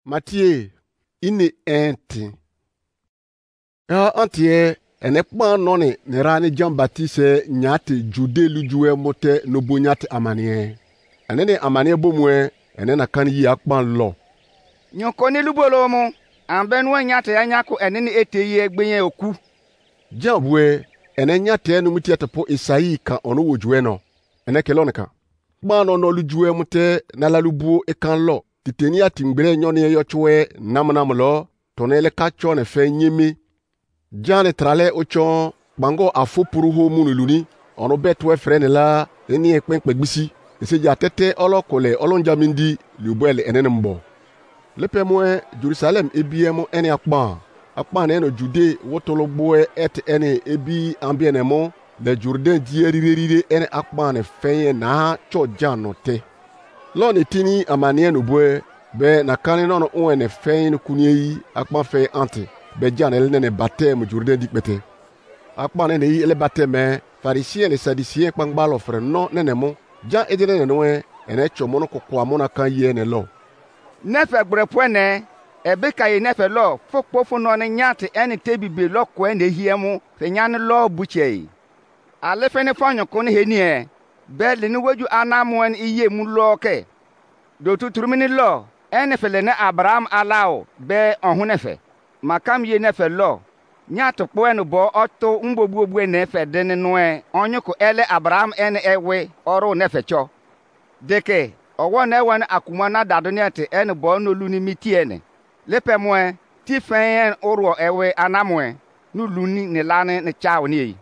Matthieu, ini enti. Antie, ene kpan noni ne rani Jean Baptiste nyate jude lujue mote nobu nyate amanie. Ene amanie bomwe, ene na kan yi akpan lo. Nyokoni lubolo mo, ambenwe nyate anyako ene eteye gbenye oku. Jean bwe, ene nyate numiti atapo Isaïe kan ono wojue no. Ene kelonika. Kpan no lujue mote na lalubu ekan lo. Titeni atingbere nyoni yochwe namnam lo, tonele kacho ne fe nyimi. Jean trale ochon bango afo puruho munuluni ono betwe frene la eni ekpenkpegbisi eseja tete olokole olonjamindi lubele enenmbo lepe moe Jerusalem ebiemo eni akpan eno Jude wotologboe et eni ebi ambienemo le Jourdain dieririre eni akpan feye na cho Jean note lo netini amanie no boe be na kane no ene feye no kunieyi akpan feye ante be Jean el nene baptême Jourdain dikbete akpan nene yi ele baptême pharisien et sadicien kpangbalo frère non nene mo Jean edene nene no ene chomono kokwa mona kan yi ene lo nefe gbrepwene ebe kaye nefe lo fokpofo no ne nyate ene tebibe lo ko ene hiemu fe nyane lo buchei ale fene fanyo ko ne henie be le ni waju anamwen iye mu lo ke do tuturumini lo ene fe le ne Abraham alao be ohunefe makam ye nefe lo nyato kpoenu bo oto mgbogbu nefe dene noe onyuko ele Abraham ene ewe oru nefe cho deke owo na ewe akuma na dadoniate ene bo no luni mitiene lepe moe ti fen oru ewe anamwe nu luni ne lane ne chawo ni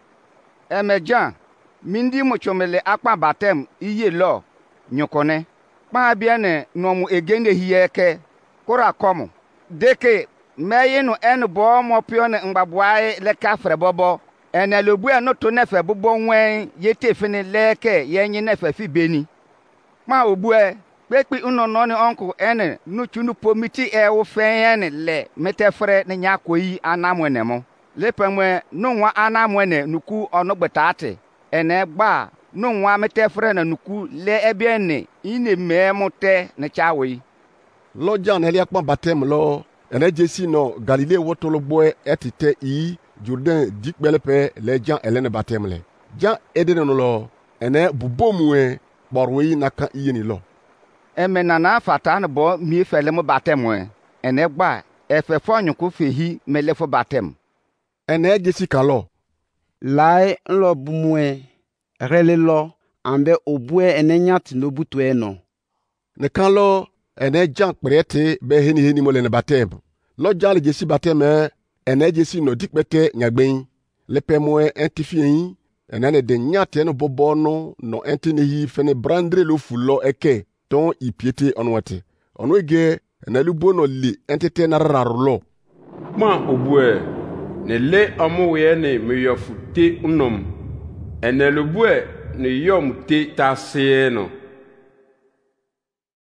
emejan mindi mochomele akpa batem iye lo nyokone pa biene no mu egene hiyeke kora komo deke meyinu enu bo mo pione ngbabuae le kafre bobo ene lobu enu to nefe bobo nwen yete fini leke yenyi nefe fi beni ma obue pepi uno noni onku ene nu chunu pomiti wo fen le metefre ne nyakoyi anamwene mo lepemwe nu nwa anamwene nuku onogbetate ene gba nu nwa metefre na nuku le ebiene ine memote ne chawi lo Jean eli akpan baptême lo ene jesi no Galilée wotologboe etite i Jourdain dikbelepe le Jean elene baptême le Jean edene no lo ene bubomwe borwi naka yini lo emenana fatane bo mi fele mo baptême ene gba efe fonyu ko fehi melefo baptême ene jesi kalo lai nlo bumwe rele lo ambe obue ene nyati no butwe no ne kan lo ene Jean prete be heni mo le ne baptême lo Jean le jesi baptême ene jesi no dikbete nyagben lepe moe entifien ene ne de nyate no bobo no entine hi fene brandre lo fulo eke ton ipiete onwate onwege ene lubo no li entete na rarulo ma obue ne le amuye ne meyofute unom ene lubue ne yomte taseno